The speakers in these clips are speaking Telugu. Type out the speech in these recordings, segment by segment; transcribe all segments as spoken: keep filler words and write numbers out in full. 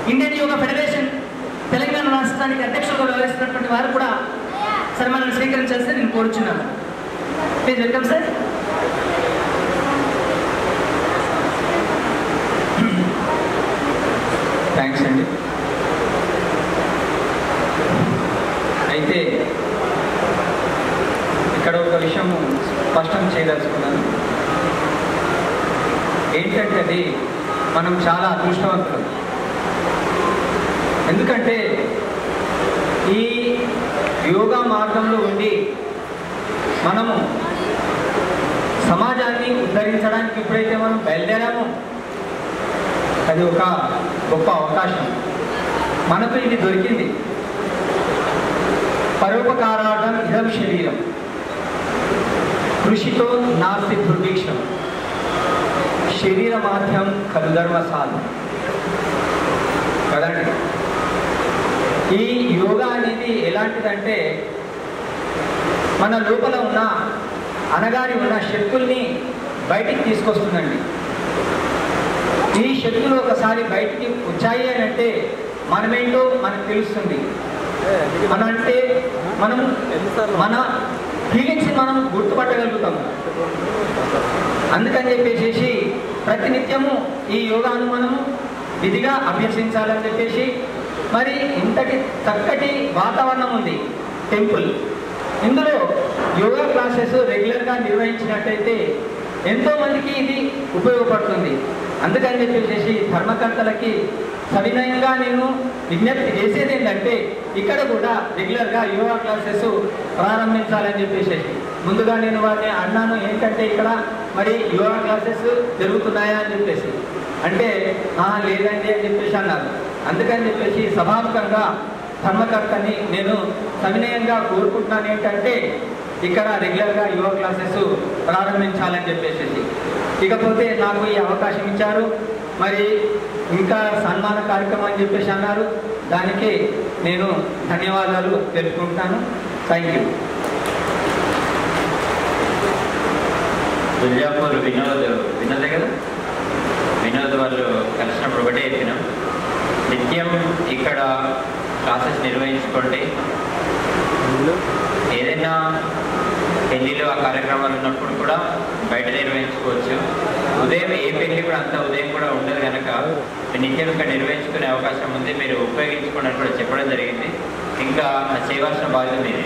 ఇండియన్ యోగా ఫెడరేషన్ తెలంగాణ రాష్ట్రానికి అధ్యక్షులుగా వ్యవహరిస్తున్నటువంటి వారు కూడా సన్మానాన్ని స్వీకరించాల్సి నేను కోరుచున్నాను. Please welcome sir. థ్యాంక్స్ అండి. అయితే ఇక్కడ ఒక విషయం స్పష్టం చేయదలుచుకున్నాను. ఏంటంటే అది మనం చాలా అదృష్టవంతులు. ఎందుకంటే ఈ యోగా మార్గంలో ఉండి మనము సమాజాన్ని ఉద్ధరించడానికి ఎప్పుడైతే మనం బయలుదేరామో అది ఒక గొప్ప అవకాశం మనకు. ఇది దొరికింది. పరోపకారార్థం ఇదం శరీరం, కృషితో నాస్తి దుర్భిక్షం, శరీర మాధ్యం ఖలు ధర్మసాధం కదండి. ఈ యోగా అనేది ఎలాంటిదంటే మన లోపల ఉన్న అనగాని ఉన్న శక్తుల్ని బయటికి తీసుకొస్తుందండి. ఈ శక్తులు ఒకసారి బయటికి వచ్చాయి అని అంటే మనమేంటో మనకు తెలుస్తుంది. మన అంటే మనం మన ఫీలింగ్స్ని మనం గుర్తుపట్టగలుగుతాము. అందుకని చెప్పేసి ప్రతినిత్యము ఈ యోగాను మనము విధిగా అభ్యసించాలని చెప్పేసి మరి ఇంతటి చక్కటి వాతావరణం ఉంది టెంపుల్. ఇందులో యోగా క్లాసెస్ రెగ్యులర్గా నిర్వహించినట్టయితే ఎంతోమందికి ఇది ఉపయోగపడుతుంది. అందుకని చెప్పేసి ధర్మకర్తలకి సవినయంగా నేను విజ్ఞప్తి చేసేది ఏంటంటే ఇక్కడ కూడా రెగ్యులర్గా యోగా క్లాసెస్ ప్రారంభించాలని చెప్పేసి ముందుగా నేను వారిని అన్నాను. ఏంటంటే ఇక్కడ మరి యోగా క్లాసెస్ జరుగుతున్నాయా అని చెప్పేసి అంటే లేదండి అని చెప్పేసి అన్నారు. అందుకని చెప్పేసి సభాముఖంగా ధర్మకర్తని నేను సవినయంగా కోరుకుంటున్నాను ఏంటంటే ఇక్కడ రెగ్యులర్గా యోగా క్లాసెస్ ప్రారంభించాలని చెప్పేసి. ఇకపోతే నాకు ఈ అవకాశం ఇచ్చారు, మరి ఇంకా సన్మాన కార్యక్రమం అని చెప్పేసి అన్నారు. దానికి నేను ధన్యవాదాలు తెలుపుకుంటాను. Thank you. విజయాపూర్ వినోద్ వినోదే కదా, వినోద్ వాళ్ళు కలిసినప్పుడు ఒకటే చెప్పినాం, నిత్యం ఇక్కడ క్లాసెస్ నిర్వహించుకోండి. ఏదైనా పెళ్లిలో ఆ కార్యక్రమాలు ఉన్నప్పుడు కూడా బయట నిర్వహించుకోవచ్చు. ఉదయం ఏ పెళ్లి కూడా అంత ఉదయం కూడా ఉండదు కనుక నిత్యం ఇక్కడ నిర్వహించుకునే అవకాశం ఉంది, మీరు ఉపయోగించుకోండి కూడా చెప్పడం జరిగింది. ఇంకా చేయవలసిన బాధ్యత మీదే.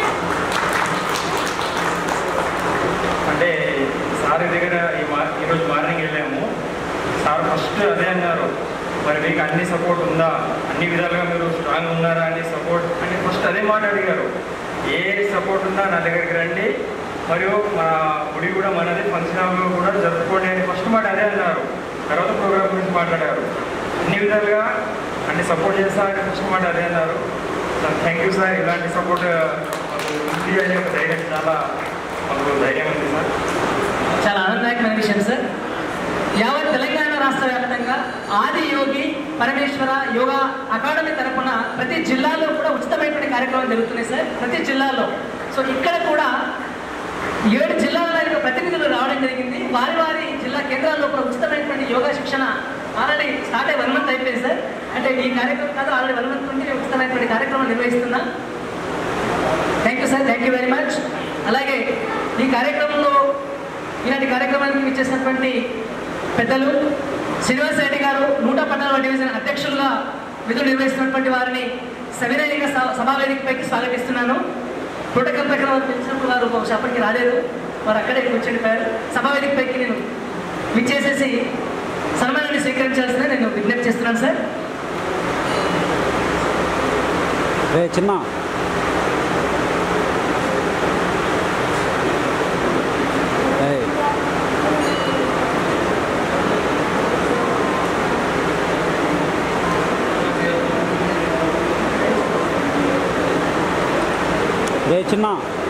అంటే సార్ దగ్గర ఈ మా ఈరోజు మార్నింగ్ వెళ్ళాము. సార్ ఫస్ట్ అదే అన్నారు, మరి మీకు అన్ని సపోర్ట్ ఉందా, అన్ని విధాలుగా మీరు స్ట్రాంగ్ ఉన్నారా అని సపోర్ట్ అంటే ఫస్ట్ అదే మాట అడిగారు. ఏ సపోర్ట్ ఉందా నా దగ్గరికి రండి, మరియు మా గుడి కూడా మనది, ఫంక్షన్ హాల్లో కూడా జరుపుకోండి అని ఫస్ట్ మాట అదే అన్నారు. తర్వాత ప్రోగ్రామ్ గురించి మాట్లాడారు. అన్ని విధాలుగా అన్ని సపోర్ట్ చేస్తారని ఫస్ట్ మాట అదే అన్నారు. Sir thank you sir. ఇలాంటి సపోర్ట్ మాకు ఉంది అనే ఒక ధైర్యం, చాలా మాకు ధైర్యం ఉంది సార్. చాలా ఆనందదాయకమైన విషయం సార్. యావత్ తెలంగాణ రాష్ట్ర వ్యాప్తంగా ఆది యోగి పరమేశ్వర యోగా అకాడమీ తరఫున ప్రతి జిల్లాలో కూడా ఉచితమైనటువంటి కార్యక్రమాలు జరుగుతున్నాయి సార్, ప్రతి జిల్లాలో. సో ఇక్కడ కూడా ఏడు జిల్లాల ప్రతినిధులు రావడం జరిగింది. వారి వారి జిల్లా కేంద్రాల్లో కూడా ఉచితమైనటువంటి యోగా శిక్షణ ఆల్రెడీ స్టార్ట్ అయ్యి వన్ మంత్ అయిపోయింది సార్. అంటే ఈ కార్యక్రమం కాదు, ఆల్రెడీ వన్ మంత్ నుండి ఉచితమైనటువంటి కార్యక్రమం నిర్వహిస్తున్నాం. Thank you sir, thank you very much. అలాగే ఈ కార్యక్రమంలో ఇలాంటి కార్యక్రమానికి ఇచ్చేసినటువంటి పెద్దలు శ్రీనివాస్ రెడ్డి గారు నూట పద్నాలుగవ డివిజన్ అధ్యక్షులుగా విధులు నిర్వహిస్తున్నటువంటి వారిని సవినయంగా సభావేదికపైకి స్వాగతిస్తున్నాను. ప్రోటోకాల్ ప్రకారం వారు పిలిచినప్పుడు వారు బహుశా అప్పటికి రాలేదు, వారు అక్కడే కూర్చుండిపోయారు. సభావేదికపైకి నేను విచ్చేసేసి సన్మానాన్ని స్వీకరించాల్సిందే నేను విజ్ఞప్తి చేస్తున్నాను సార్. చిన్న రే చిన్న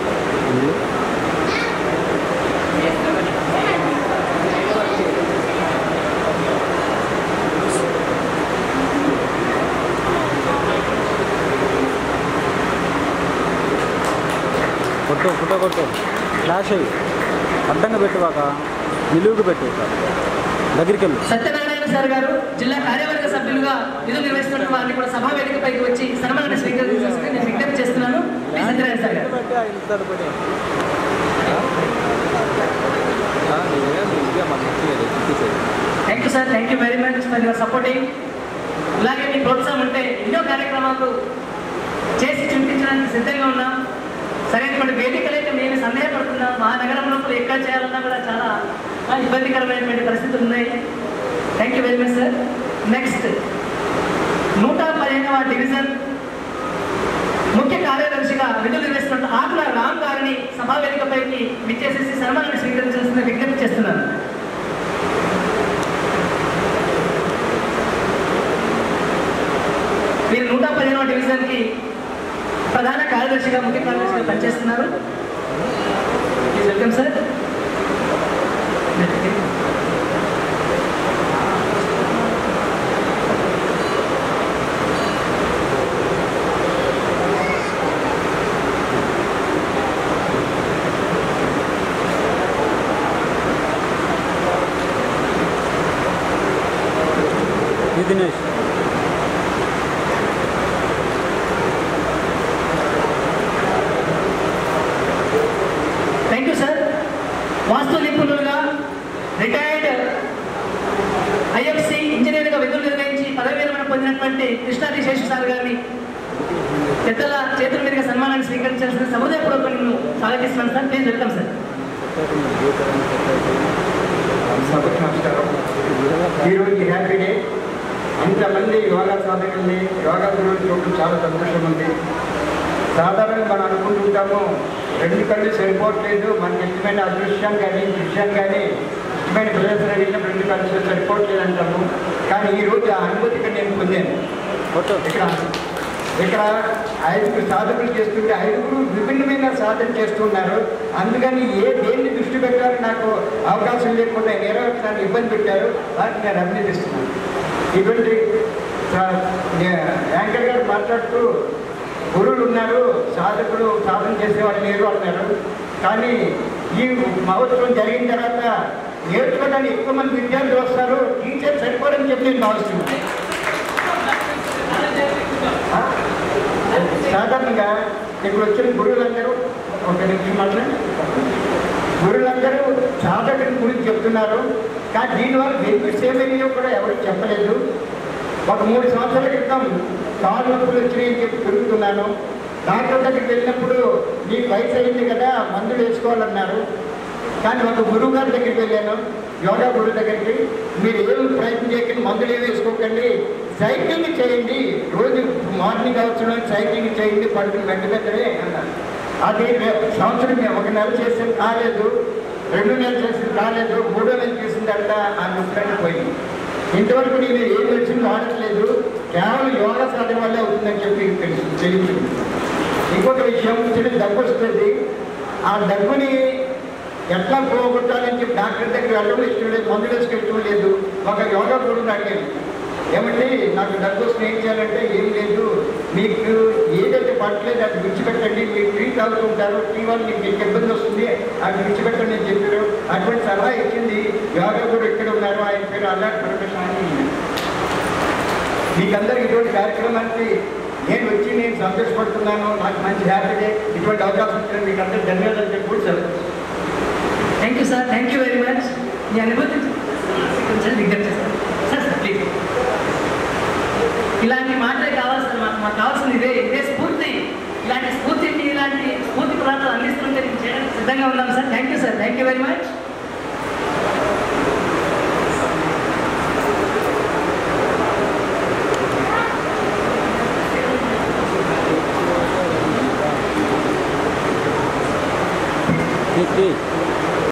కొట్టు ఫోటో కొట్టు, ఫ్లాష్ అయ్యి అడ్డంగా పెట్టువాక నిలువుకు పెట్టు, దగ్గరికి వెళ్ళు. సత్యనారాయణ సత్యనారాయణ సార్ గారు జిల్లా కార్యవర్గ సభ్యులుగా విధులు నిర్వహిస్తున్న వారిని కూడా సభా వేదికపైకి వచ్చి సన్మానాన్ని స్వీకరించాల్సిందిగా నేను విజ్ఞప్తి చేస్తున్నాను. ప్లీజ్ సత్యనారాయణ సార్ గారు. Thank you sir, thank you very much for your supporting. ఇలాగే మీ ప్రోత్సాహం ఉంటే ఎన్నో కార్యక్రమాలు చేసి చూపించడానికి సిద్ధంగా ఉన్నాం. సరైనటువంటి వేదికలైతే మేము సందేహపడుతున్నాం. మా నగరం లోపల ఎక్కడ చేయాలన్నా కూడా చాలా ఇబ్బందికరమైనటువంటి పరిస్థితులు ఉన్నాయి. Thank you very much sir. Next నూట పదిహేనవ డివిజన్ ముఖ్య కార్యదర్శిగా విధులు నిర్వహిస్తున్న ఆకుల రామ్ గారిని సభా వేదికపైకి విచ్చేసేసి సన్మానాన్ని స్వీకరించాల్సిన విజ్ఞప్తి చేస్తున్నాను. మీరు నూట పదిహేనవ డివిజన్ కి ప్రధాన కార్యదర్శిగా ముఖ్య కార్యదర్శిగా పనిచేస్తున్నారు. Please welcome sir. Dinesh thank you sir. వాస్తు నిపుణులుగా రిటైర్డ్ ఐఎఫ్సి ఇంజనీర్గా విధులు నిర్వహించి పదవి విరమణ పొందినటువంటి కృష్ణాది శేషు సార్ గారిని పెద్దల చేతుల మీదుగా సన్మానాన్ని స్వీకరించాల్సిన సముదాయపూర్వక నేను స్వాగతిస్తున్నాను సార్. Please welcome sir. సభకు నమస్కారం. ఈరోజు హ్యాపీ డే. ఇంతమంది యోగా సాధకుల్ని యోగా గురువులు చూడడం చాలా సంతోషం ఉంది. సాధారణంగా మనం అనుకుంటుంటాము రెండు కళ్ళు సరిపోవట్లేదు, మనకి ఇష్టమైన అదృశ్యం కానీ దృశ్యం కానీ ఇష్టమైన ప్రదర్శన వెళ్ళినప్పుడు రెండు కళ్ళు సరిపోవట్లేదు అంటాము. కానీ ఈరోజు ఆ అనుభూతిగా నేను పొందాను. ఇక్కడ ఇక్కడ ఐదుగురు సాధకులు చేస్తుంటే ఐదుగురు విభిన్నమైన సాధన చేస్తున్నారు. అందుకని ఏ దేన్ని దృష్టి పెట్టాలని నాకు అవకాశం లేకుండా నెరవేర్చడానికి ఇబ్బంది పెట్టారు. వాటిని నేను అభినందిస్తున్నాను. ఇటువంటి యాంకర్ గారు మాట్లాడుతూ గురువులు ఉన్నారు, సాధకులు సాధన చేసేవాళ్ళు లేరు అన్నారు. కానీ ఈ మహోత్సవం జరిగిన తర్వాత నేర్చుకోవడానికి ఎక్కువ మంది విద్యార్థులు వస్తారు, టీచర్ సరిపోరని చెప్పి నేను భావిస్తున్నాను. సాధారణంగా ఇక్కడ వచ్చిన గురువులందరూ ఒక నిమిషం మాట్లాడి గురువులందరూ సాధకుని గురించి చెప్తున్నారు. కానీ దీనివల్ల బెనిఫిట్స్ ఏమైనాయో కూడా ఎవరు చెప్పలేదు. ఒక మూడు సంవత్సరాల క్రితం కాలు నొప్పులు వచ్చినాయని చెప్పి తిరుగుతున్నాను. డాక్టర్ దగ్గరికి వెళ్ళినప్పుడు నీకు వయసు అయింది కదా మందులు వేసుకోవాలన్నారు. కానీ ఒక గురువు గారి దగ్గరికి వెళ్ళాను, యోగా గురువు దగ్గరికి. మీరు ఏం ప్రయత్నం చేయకండి, మందులు ఏమి వేసుకోకండి, సైక్లింగ్ చేయండి, రోజు మార్నింగ్ అవసరం సైక్లింగ్ చేయండి, పడుకుని వెంట వెంటనే అన్నారు. అది సంవత్సరం ఒక నెల చేసింది కాలేదు, రెండు నెలలు చేసింది కాలేదు, మూడో నెలలు చేసిందంట ఆ నొప్పి పోయింది. ఇంతవరకు నేను ఏ మెడిసిన్ వాడట్లేదు, కేవలం యోగా సాధన వల్లే అవుతుందని చెప్పి తెలుసు తెలియదు. ఇంకొక విషయం, చిన్న దగ్గు వస్తుంది. ఆ దగ్గుని ఎట్లా పోగొట్టాలని చెప్పి డాక్టర్ దగ్గర వెళ్ళడం ఇష్టం లేదు, మందులు వేసుకెళ్ళడం లేదు. ఒక యోగా గురువుని అడిగాను, ఏమంటే నాకు దగ్గు వస్తుంది ఏం చేయాలంటే, ఏం లేదు మీకు ఏదైతే పట్టలేదు అది విడిచిపెట్టండి, మీరు టీ తాగుతుంటారు, టీ వల్ల మీకు ఎంత ఇబ్బంది వస్తుంది అది విడిచిపెట్టండి అని చెప్పారు. అటువంటి సలహా ఇచ్చింది యోగా గురువు ఎక్కడ ఉన్నారు, ఆయన పేరు అల్లాటి ప్రొఫెషన్ అని. మీకందరికి ఇటువంటి కార్యక్రమానికి నేను వచ్చి నేను సంతోషపడుతున్నాను. నాకు మంచి హ్యాపీగా ఇటువంటి అవకాశం ఇచ్చిన మీకు అందరూ ధన్యవాదాలు చెప్పి సెలవు. Thank you sir, thank you very much. మీ అనుభూతి కొంచెం విజ్ఞప్తి సార్. సార్ సార్ ప్లీజ్, ఇలాంటి మాటలే కావాలి సార్. మాకు మాకు కావాల్సింది ఇదే ఇదే స్ఫూర్తి. ఇలాంటి స్ఫూర్తిని ఇలాంటి స్ఫూర్తి పదార్థాలు అందిస్తుంటే నేను చేయడానికి సిద్ధంగా ఉన్నాం సార్. Thank you sir, thank you very much. ठीक ठीक